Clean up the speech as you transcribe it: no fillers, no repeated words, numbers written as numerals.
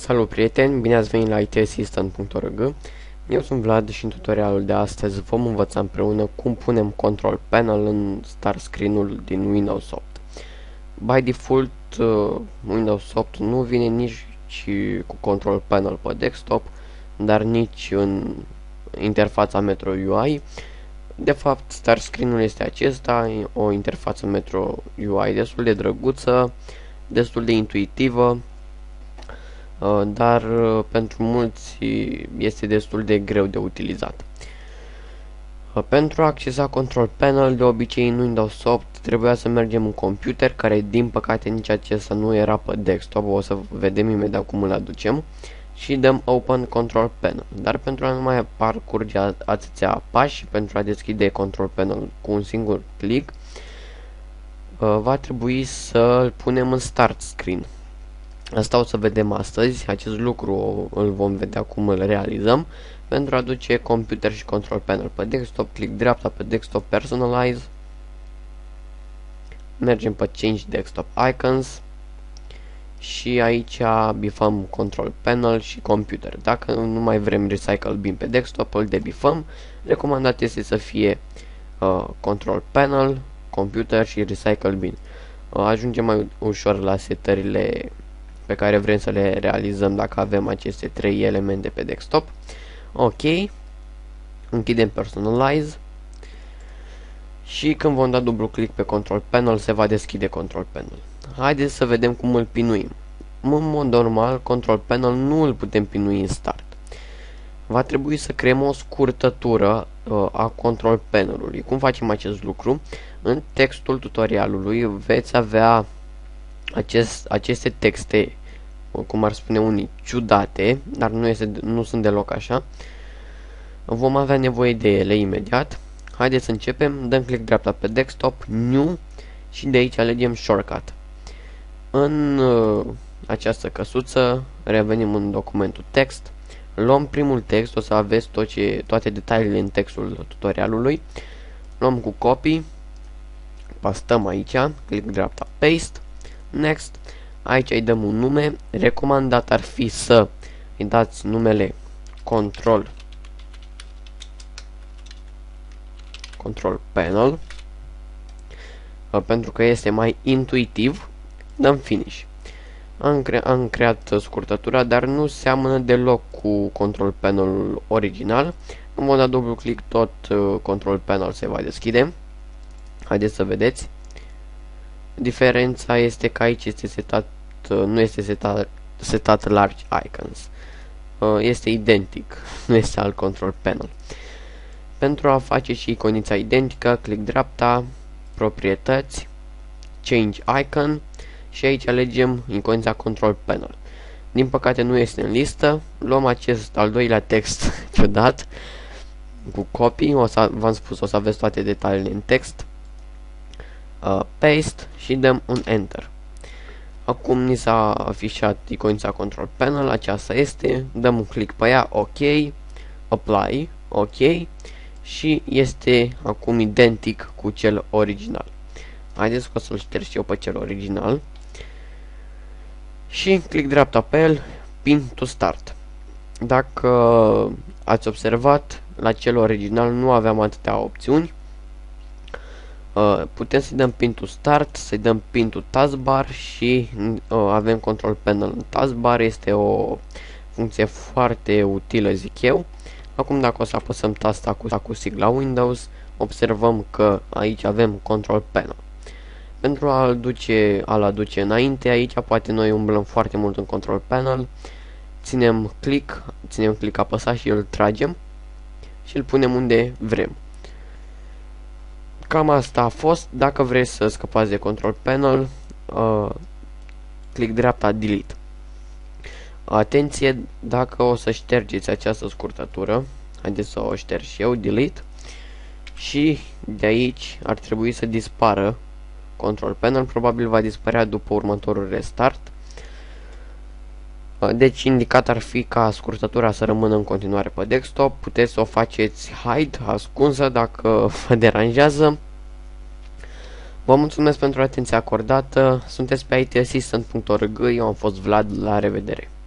Salut prieteni, bine ați venit la itassistant.org. Eu sunt Vlad și în tutorialul de astăzi vom învăța împreună cum punem control panel în start screen-ul din Windows 8. By default, Windows 8 nu vine nici cu control panel pe desktop, dar nici în interfața Metro UI. De fapt, start screen-ul este acesta, o interfață Metro UI destul de drăguță, destul de intuitivă, dar pentru mulți este destul de greu de utilizat. Pentru a accesa control panel, de obicei în Windows 8 trebuia să mergem în computer, care din păcate nici acesta nu era pe desktop, o să vedem imediat cum îl aducem, și dăm Open Control Panel. Dar pentru a nu mai parcurge atâția pași, pentru a deschide control panel cu un singur click, va trebui să îl punem în Start Screen. Asta o să vedem astăzi, acest lucru îl vom vedea cum îl realizăm. Pentru a aduce computer și control panel pe desktop, click dreapta pe desktop Personalize, mergem pe Change Desktop Icons și aici bifăm control panel și computer. Dacă nu mai vrem Recycle Bin pe desktop, îl debifăm. Recomandat este să fie control panel, computer și Recycle Bin. Ajungem mai ușor la setările pe care vrem să le realizăm dacă avem aceste trei elemente pe desktop. Ok, închidem Personalize și când vom da dublu click pe Control Panel se va deschide Control Panel. Haideți să vedem cum îl pinuim. În mod normal, Control Panel nu îl putem pinui în Start. Va trebui să creăm o scurtătură a Control Panelului. Cum facem acest lucru? În textul tutorialului veți avea aceste texte, cum ar spune unii, ciudate, dar nu sunt deloc așa. Vom avea nevoie de ele imediat. Haideți să începem, dăm click dreapta pe desktop, New și de aici alegem Shortcut. În această căsuță revenim în documentul text, luăm primul text, o să aveți toate detaliile în textul tutorialului, luăm cu copy, pastăm aici, click dreapta, Paste, Next. Aici îi dăm un nume, recomandat ar fi să îi dați numele Control Panel, pentru că este mai intuitiv. Dăm Finish. Am creat scurtătura, dar nu seamănă deloc cu Control Panel original. Când vom da dublu click, tot Control Panel se va deschide. Haideți să vedeți. Diferența este că aici este setat, nu este setat Large Icons. Este identic, nu este alt Control Panel. Pentru a face și iconița identică, click dreapta, Proprietăți, Change Icon și aici alegem iconița Control Panel. Din păcate nu este în listă. Luăm acest al doilea text ciudat cu copy, v-am spus, o să aveți toate detaliile în text. Paste și dăm un Enter. Acum ni s-a afișat iconița Control Panel, aceasta este, dăm un click pe ea, OK, Apply, OK și este acum identic cu cel original. Haideți că o să-l șterg și eu pe cel original și click dreapta pe el, Pin to Start. Dacă ați observat, la cel original nu aveam atâtea opțiuni. Putem să-i dăm Pin to Start, să-i dăm Pin to Taskbar și avem Control Panel în Taskbar. Este o funcție foarte utilă, zic eu. Acum dacă o să apăsăm tasta cu sigla Windows, observăm că aici avem Control Panel. Pentru a-l aduce înainte, aici poate noi umblăm foarte mult în Control Panel, ținem click apăsat și îl tragem și îl punem unde vrem. Cam asta a fost. Dacă vreți să scăpați de Control Panel, click dreapta Delete. Atenție, dacă o să ștergeți această scurtătură, haideți să o șterg și eu, Delete, și de aici ar trebui să dispară Control Panel, probabil va dispărea după următorul restart. Deci indicat ar fi ca scurtătura să rămână în continuare pe desktop. Puteți să o faceți hide, ascunsă, dacă vă deranjează. Vă mulțumesc pentru atenția acordată. Sunteți pe itassistant.org. Eu am fost Vlad. La revedere!